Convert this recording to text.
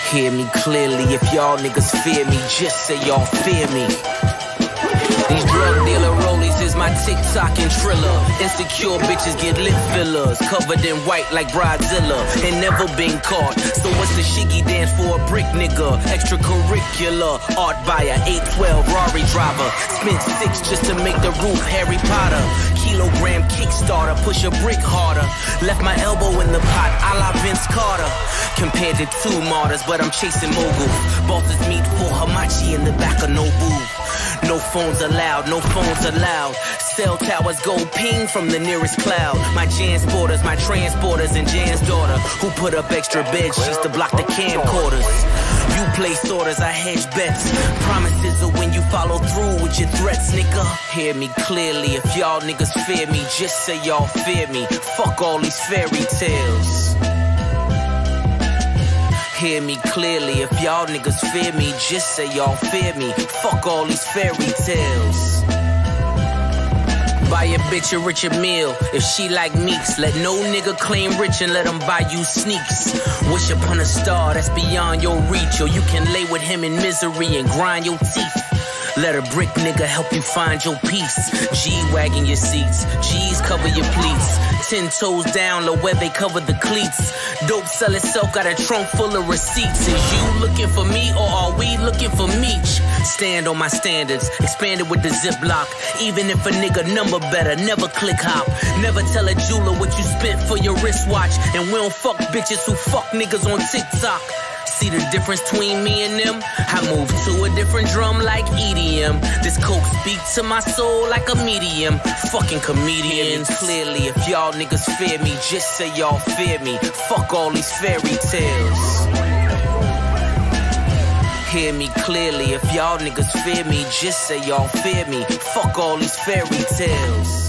Hear me clearly, if y'all niggas fear me, just say y'all fear me. These drug dealer rollies is my TikTok and Triller. Insecure bitches get lip fillers, covered in white like Bridezilla, and never been caught. So what's the shiggy dance for a brick nigga? Extracurricular, art buyer, 812 Rari driver. Spent 6 just to make the roof Harry Potter. Kilogram Kickstarter, push a brick harder. Left my elbow in the pot, a la Vince Carter. Compared to 2 martyrs, but I'm chasing moguls. Bosses meet for Hamachi in the back of Nobu. No phones allowed, no phones allowed. Cell towers go ping from the nearest cloud. My Jansporters, my transporters, and Jan's daughter, who put up extra bed sheets to block the camcorders. You place orders, I hedge bets. Promises are when you follow through with your threats, nigga. Hear me clearly, if y'all niggas fear me, just say y'all fear me. Fuck all these fairy tales. Hear me clearly, if y'all niggas fear me, just say y'all fear me. Fuck all these fairy tales. Buy a bitch a richer meal, if she like Meeks. Let no nigga claim rich and let him buy you sneaks. Wish upon a star that's beyond your reach, or you can lay with him in misery and grind your teeth. Let a brick nigga help you find your peace. G-wagging your seats, G's cover your pleats. 10 toes down, low where they cover the cleats. Dope sell itself, got a trunk full of receipts. Is you looking for me or are we looking for Meech? Stand on my standards, expanded with the Ziploc. Even if a nigga number better, never click hop. Never tell a jeweler what you spent for your wristwatch. And we don't fuck bitches who fuck niggas on TikTok. See the difference between me and them? I move to a different drum like EDM. This coke speak to my soul like a medium. Fucking comedians. Clearly, if y'all niggas fear me, just say y'all fear me. Fuck all these fairy tales. Hear me clearly, if y'all niggas fear me, just say y'all fear me. Fuck all these fairy tales.